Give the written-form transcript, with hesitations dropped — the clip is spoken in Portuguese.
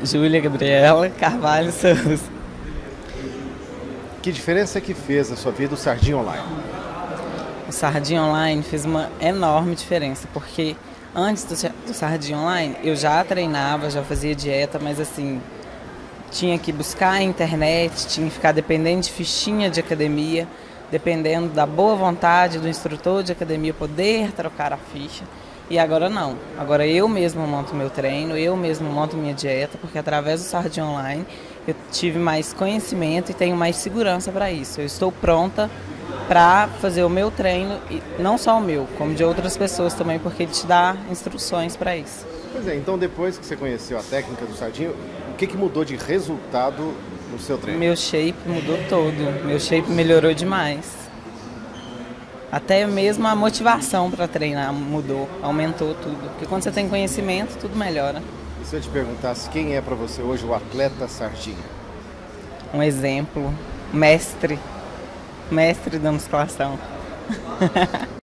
Júlia Gabriela Carvalho Souza. Que diferença que fez na sua vida o Sardinha Online? O Sardinha Online fez uma enorme diferença, porque antes do Sardinha Online eu já treinava, já fazia dieta, mas assim, tinha que buscar a internet, tinha que ficar dependendo de fichinha de academia, dependendo da boa vontade do instrutor de academia poder trocar a ficha. E agora não. Agora eu mesmo monto meu treino, eu mesmo monto minha dieta, porque através do Sardinha Online eu tive mais conhecimento e tenho mais segurança para isso. Eu estou pronta para fazer o meu treino, e não só o meu, como de outras pessoas também, porque ele te dá instruções para isso. Pois é, então depois que você conheceu a técnica do Sardinha, o que mudou de resultado no seu treino? Meu shape mudou todo, meu shape melhorou demais. Até mesmo a motivação para treinar mudou, aumentou tudo. Porque quando você tem conhecimento, tudo melhora. E se eu te perguntasse quem é para você hoje o atleta Sardinha? Um exemplo, mestre da musculação.